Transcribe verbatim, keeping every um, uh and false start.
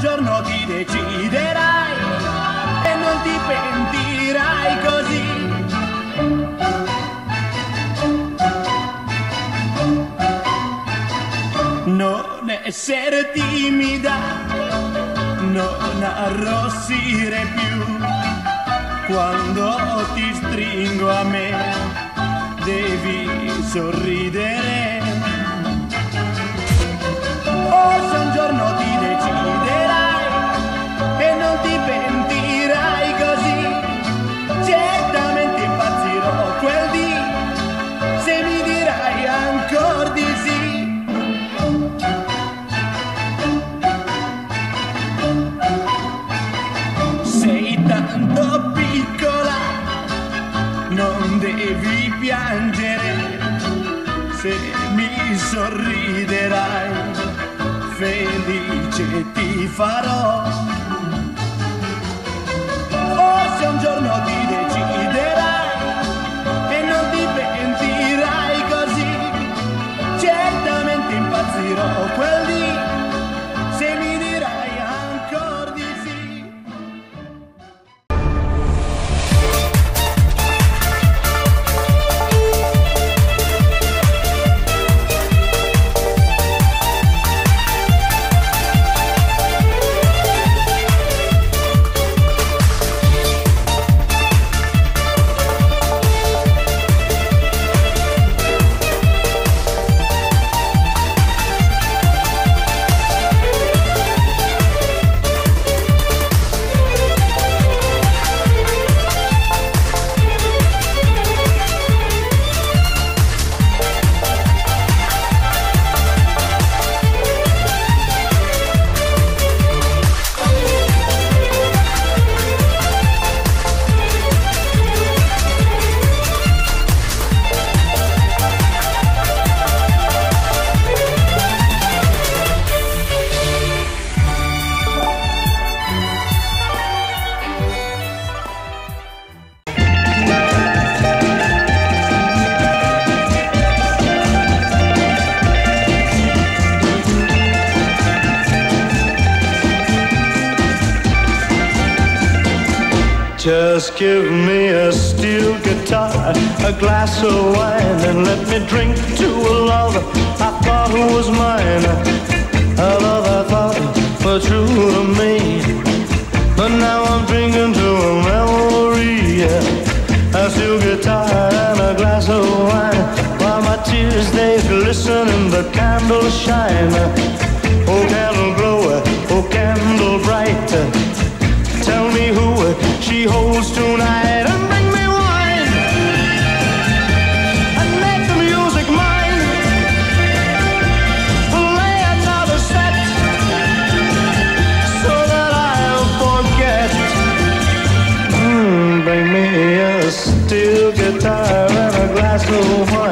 giorno ti deciderai e non ti pentirai così. Non essere timida, non arrossire più, quando ti stringo a me devi sorridere. O se un giorno ti deciderai e non ti pentirai così, certamente impazzirò quel dì se mi dirai ancora di sì. Sei tanto piccola, non devi piangere, se mi sorriderai felice ti farò. O se un giorno ti deciderai e non ti pentirai così, certamente impazzirò quel dì se mi dirai ancora di sì. Just give me a steel guitar, a glass of wine, and let me drink to a love I thought was mine. A love I thought was true to me, but now I'm drinking to a memory. A steel guitar and a glass of wine, while my tears they glisten and the candles shine. Oh candle glow, oh candle bright, tell me who she holds tonight, and bring me wine and make the music mine. Play another set so that I'll forget. Mm, bring me a steel guitar and a glass of wine.